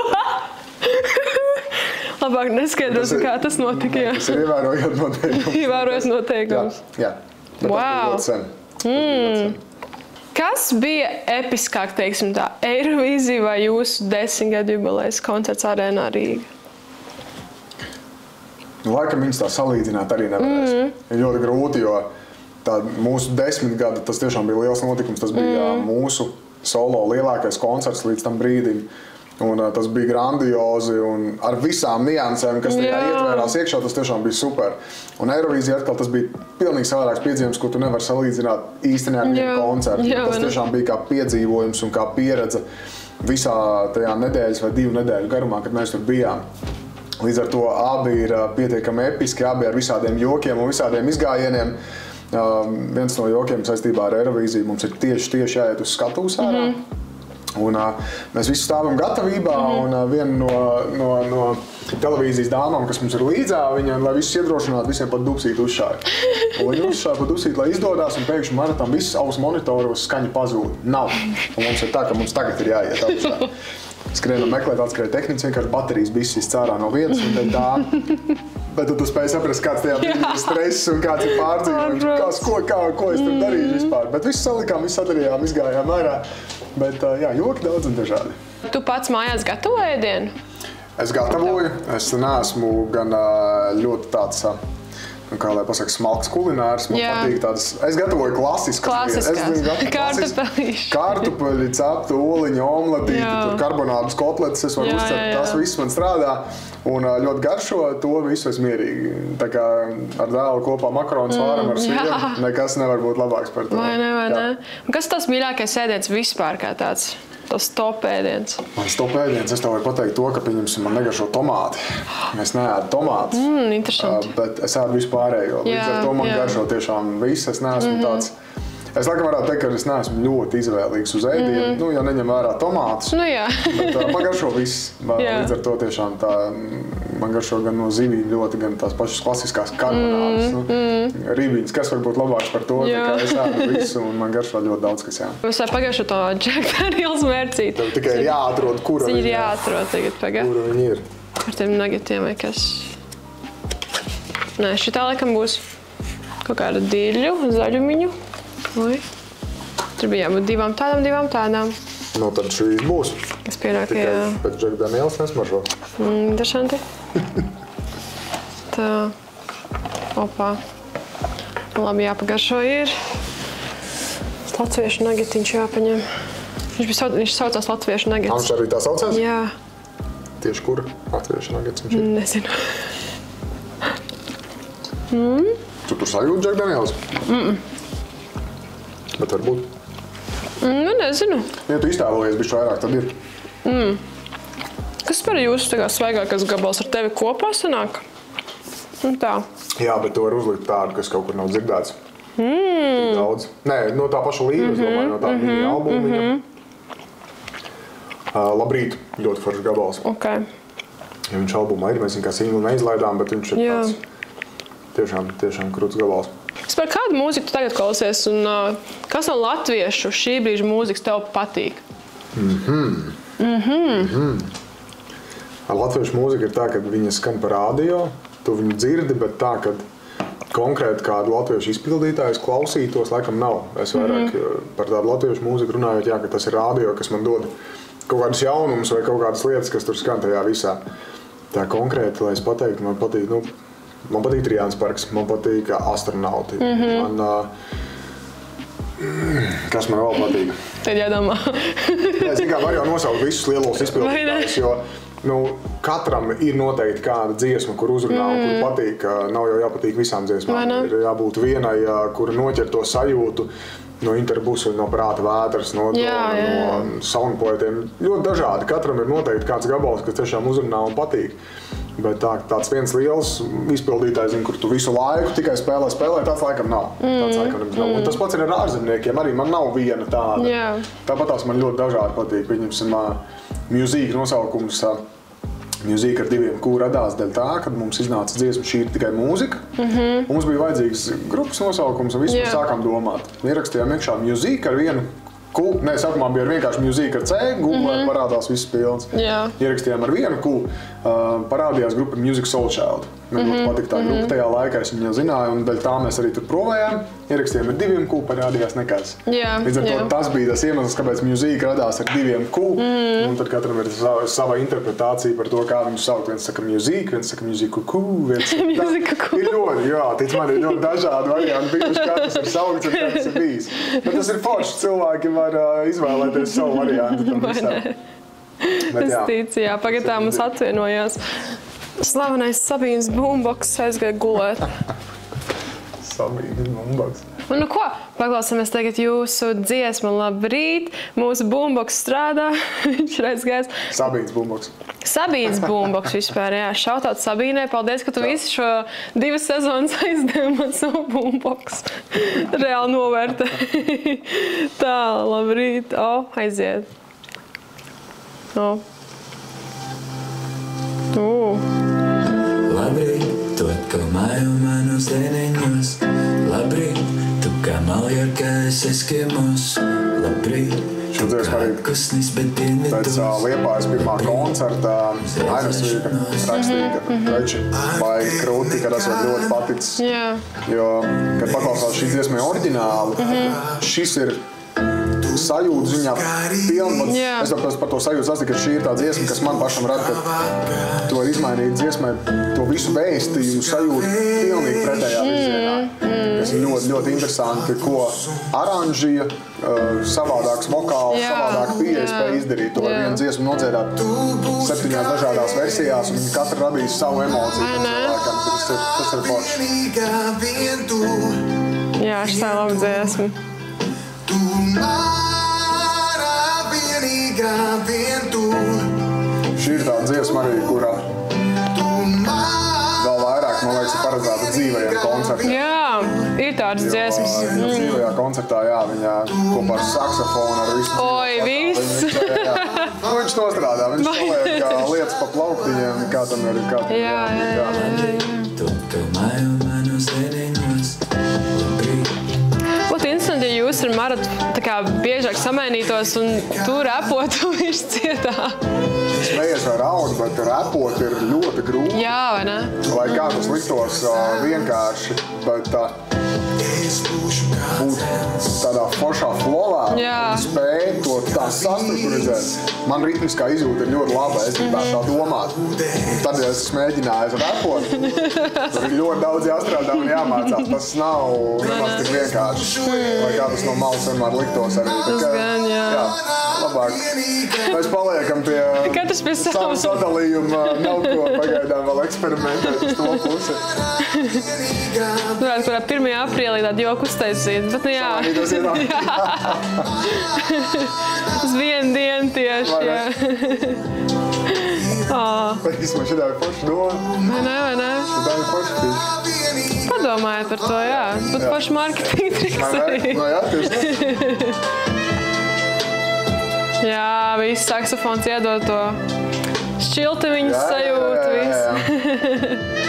S3: Labāk neskaidrosim, kā tas notika.
S2: Tas ir ievērojot noteikums.
S3: Ievērojot noteikums.
S2: Jā.
S3: Wow.
S2: Tas bija ļoti sen.
S3: Kas bija episkāk, teiksim tā, Eirovīzija vai jūsu 10 gadu jubilejas koncerts Arēnā Rīga?
S2: Laikam viņas tā salīdzināt arī nevarēs. Ir ļoti grūti, jo tā mūsu 10 gada, tas tiešām bija liels notikums. Tas bija mūsu solo lielākais koncerts līdz tam brīdim. Un tas bija grandiozi un ar visām niansēm, kas tajā ietvērās iekšā, tas tiešām bija super. Un Eirovīzija atkal tas bija pilnīgi savādāks piedzīvojums, ko tu nevari salīdzināt īstenībā ar vienu koncertu. Tas tiešām bija kā piedzīvojums un kā pieredze visā tajā nedēļas vai 2 nedēļu garumā, kad mēs tur bijām. Līdz ar to abi ir pietiekami episki, abi ar visādiem jokiem un visādiem izgājieniem. Viens no jokiem saistībā ar Eirovīziju mums ir tieši jāiet uz skatuves ārā. Un mēs visi stāvam gatavībā, un viena no televīzijas dāmām, kas mums ir līdzā, viņa, lai visus iedrošinātu, visiem pat dubsīt uzšāja. Un viņi uzšāja pat dubsīt, lai izdodās, un pēkšņi Maratam viss auss monitoros skaņa pazūd. Nav. Un mums ir tā, ka mums tagad ir jāiet augšā. Skrienam meklēt, atskrēja tehnici, vienkārši baterijas viss cārā no vienas, un tad tā. Bet tu spēj saprast, kāds tajā brīdī ir stress un kāds ir pārdzīvojums, ko es tur darīju vispār. Bet visu salikām, visu sadarījām, izgājām ārā. Bet joki daudz un dažādi.
S3: Tu pats mājās gatavoji ēdienu?
S2: Es gatavoju. Es neesmu gan ļoti tāds, kā lai pasaka, smalks kulinārs. Man patīk tādas, es gatavoju klasiskas
S3: Kartupeļi.
S2: Kartupeļi, ceptu, oliņu, omletīti, tur karbonādas kotletes, es varu uzcept, tas viss man strādā. Un ļoti garšo, to visu es mierīgi. Tā kā ar dēlu kopā makaronas vāram ar sviļiem, nekas nevar būt labāks par to.
S3: Vai ne? Kas tas mīļākais ēdiens vispār kā tāds? Tas top ēdiens.
S2: Mans top ēdiens, es tev varu pateikt to, ka man negaršo tomāti. Es neēdu tomātus, bet es ēdu vispārējo. Līdz ar to man garšo tiešām viss. Es neesmu tāds. Es laikam varētu teikt, ka es neesmu ļoti izvēlīgs uz ēdienu, ja neņem vērā tomātus. Bet man garšo viss. Līdz ar to tiešām tā, man garšo gan no zivīm ļoti, gan tās pašas klasiskās karbonādas. Rībiņas, kas var būt labāks par to, kā es ēdu visu, un man garšo ļoti daudz, kas jā.
S3: Mēs var pagaišu to Jack Daniels mērcīti.
S2: Tev tikai ir jāatrod, kura
S3: viņi ir. Viņi ir jāatrod tagad pagaidu.
S2: Kura viņi ir.
S3: Ar tiem nuggetiem vai kas. Nē, šitā laikam būs kaut kāda dīļu, zaļumiņu. Tur bija jābūt 2 tādām.
S2: Nu, tad šīs būs.
S3: Es pieļauju, ka jā.
S2: Pēc Jack Daniels nesmaržo.
S3: Interesanti. Tā. Opā. Labi, jāpagaršo ir. Latviešu nugetiņš jāpaņem. Viņš saucās Latviešu nugets.
S2: Viņš arī tā saucās?
S3: Jā.
S2: Tieši kur Latviešu nugets viņš ir?
S3: Nezinu.
S2: Tu tur sajūti Jack Daniels? Bet varbūt.
S3: Nezinu.
S2: Ja tu iztēlojies bišķi vairāk, tad ir.
S3: Kas par jūsu svaigākais gabals ar tevi kopā sanāk? Tā.
S2: Jā, bet tu vari uzlikt tādu, kas kaut kur nav dzirdēts. Tik daudz. Nē, no tā paša līva, es domāju, no tā mini albumiņa. Labrīt, ļoti foršs gabals. Ja viņš albumā ir, mēs viņu kā singlu neizlaidām, bet viņš ir tāds tiešām krūts gabals.
S3: Vispār kādu mūziku tu tagad klausies un kas no latviešu šī brīža mūzikas tev patīk?
S2: Latviešu mūzika ir tā, ka viņa skan par radio, tu viņu dzirdi, bet tā, ka konkrēti kādu latviešu izpildītājus klausītos, laikam nav. Es vairāk par tādu latviešu mūziku runājot, ka tas ir radio, kas man dod kaut kādus jaunumus vai kaut kādas lietas, kas tur skan tajā visā. Tā konkrēti, lai es pateiktu, man patīk Trijāns Parks, man patīk Astronauti. Kas man vēl patīk?
S3: Tad jādomā.
S2: Es var jau nosaukt visus lielos izpildītājus, jo katram ir noteikti kāda dziesma, kur uzrunā un kur patīk. Nav jau jāpatīk visām dziesmām. Ir jābūt vienai, kura noķer to sajūtu no Interbusa, no Prāta vētras, no Soundpoetiem. Ļoti dažādi. Katram ir noteikti kāds gabals, kas tiešām uzrunā un patīk. Bet tāds viens liels izpildītājs, kur tu visu laiku tikai spēlē, tāds laikam nav. Un tas pats ir ar ārzemniekiem. Arī man nav viena tāda. Tāpat tās man ļoti dažādi patīk. Pieņemsim, Music nosaukums. Music ar 2 Q radās dēļ tā, kad mums iznāca dziesma Šī ir tikai mūzika. Mums bija vajadzīgs grupas nosaukums un visu mēs sākām domāt. Ierakstījām iekšā Music ar 1 Q. Nē, sākumā bija vienkārši Music ar C, Google parādās viss pilns. Ierakstījām ar 1 Q, parādījās grupa Music Soul Child. Man ļoti patika tā grupa tajā laikā, es viņu zināju, un dēļ tā mēs arī tur provējām. Ierakstījām ar 2 Q, parādījās nekas. Līdz ar to tas bija tas iemesls, kāpēc Music radās ar 2 Q. Un tad katram ir sava interpretācija par to, kā viņu saukt. Viens saka Music, viens saka Music Q, viens saka ir ļoti, tic man, ir ļoti dažādi varianti bijuši, kā tas ir saukts un kā tas ir bijis. Bet tas ir forši, cilvēki var izvēlēties savu variantu tam visam.
S3: Es ticu, pagatām mums atvienojās. Slavenais Sabīnas boombox aizgāja gulēt.
S2: Sabīnas boombox.
S3: Nu ko, paklausāmies tagad jūsu dziesmu Labrīt. Mūsu boombox strādā, viņš ir aizgājis.
S2: Sabīnas boombox.
S3: Sabīnas boombox vispār, Šautot Sabīnai. Paldies, ka tu visu šo 2 sezonas aizdevi man savu boombox. Reāli novērtē. Tā, Labrīt. Aiziet.
S1: Labrīt, tu atkal māju manos dieniņos. Labrīt, tu kā Maljorkā esi Eskimos. Labrīt, tu kā kusnis, bet dienvidos.
S2: Pēc Liepājas pirmā koncerta Ainesvīka rakstīja, ka veči baigi krūti, ka tas var ļoti paticis. Jo, kad paklausās šī dziesma oriģināli, šis ir sajūta ziņā pilnvats. Es par to sajūtu sastiku, ka šī ir tā dziesma, kas man pašam rada, ka tu var izmainīt dziesmai to visu vēstījumu sajūtu pilnīgi pretējā virzienā. Tas ir ļoti, ļoti interesanti, ko aranžija, savādāks vokāls, savādāk pieeja spēja izdarīt. To var vienu dziesmu nodziedāt 7 dažādās versijās, un katra radīs savu emociju. Tas ir forši.
S3: Jā, šī tā laba dziesma.
S1: Tu mara vienīgā vien tu.
S2: Šī ir tā dziesma arī, kurā vēl vairāk, man liekas, ir paredzēta dzīvajiem koncertiem.
S3: Jā, ir tādas dziesmas.
S2: Dzīvajā koncertā, viņa kopā ar saksofonu, ar visu.
S3: Viss.
S2: Viņš nostrādā, viņš paliek lietas pa plauktiņiem, kā tam ir.
S3: Jā.
S1: Tu atkal māju manos dieniņos.
S3: Būtu interesanti, ja jūs ar Maratu biežāk samainītos un tu repotu, viņš cietā.
S2: Smejies vai raud, bet repot ir ļoti grūti.
S3: Jā, vai ne?
S2: Lai kā tas liktos vienkārši, bet būt tādā foršā flowā un spēt to tā sastruktūrizēt. Man ritmiskā izjūta ir ļoti laba, es gribētu tā domāt. Un tad, ja es mēģināju repot, tur ir ļoti daudz jāstrādā un jāmācās. Tas nav nemaz tik vienkārši. Lai kā tas no malas vienmēr liktos arī.
S3: Tas gan, jā.
S2: Labāk. Mēs paliekam pie savu sadalījumu. Nav ko pagaidām vēl eksperimentēt uz to pusi.
S3: Varētu kurā 1. aprīlī tādu joku uztaisīt, bet jā. Uz vienu dienu tieši, jā.
S2: Man šitā ir forši doma.
S3: Vai ne?
S2: Šitā ir forši tieši.
S3: Padomājiet par to, jā. Būtu forši marketing triks arī.
S2: Jā, tieši.
S3: Jā, viss saksofons iedod to Šķiltiņas sajūta, viss.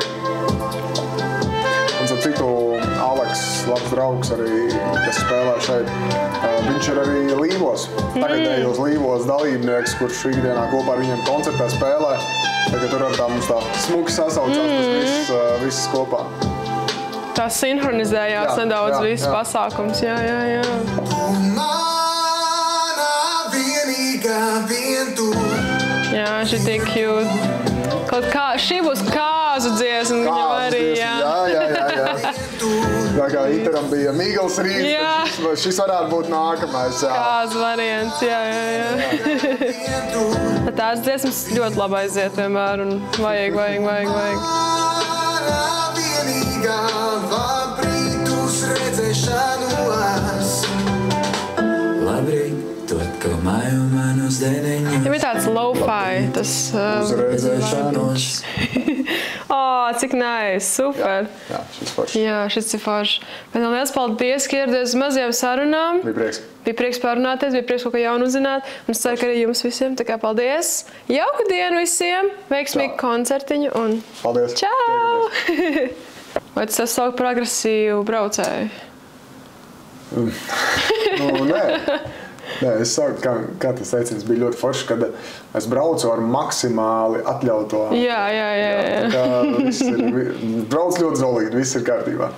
S2: Un ar citu Aleks, labs draugs arī, kas spēlē šeit, viņš ir arī Līvos. Tagadējos Līvos dalībnieks, kurš ikdienā kopā ar viņiem koncertā spēlē. Tagad tur ar tā mums tā smuki sasaucās tas viss kopā.
S3: Tā sinhronizējās nedaudz viss pasākums, jā. Jā, šī tik cute. Kaut kā, šī būs kāzu dziesma, viņam arī,
S2: jā. Tā kā Iteram bija Mīgls rīts, šis varētu būt nākamais, jā.
S3: Kāzu variants, jā. Tās dziesmas ļoti labi aiziet vienmēr un vajag.
S1: Labrīt, tu atkal māju manos dēniņos.
S3: Ja bija tāds lo-fi, tas...
S2: Uzredzēšanos.
S3: Cik nice, super.
S2: Jā, šis forši.
S3: Jā, šis ir forši. Bet liels paldies, ka ieradies uz mazajām sarunām. Bija prieks pārunāties, bija prieks kaut ko jaunu uzzināt. Un es ceru, ka arī jums visiem. Tā kā paldies. Jauku dienu visiem. Veiksmīgu koncertiņu un...
S2: Paldies.
S3: Čau! Vai tas saukt par agresīvu braucēju?
S2: Nē, es saku, kā tas teiciens bija ļoti forši, kad es braucu ar maksimāli atļauto.
S3: Jā.
S2: Brauc ļoti zolīgi, viss ir kārtībā.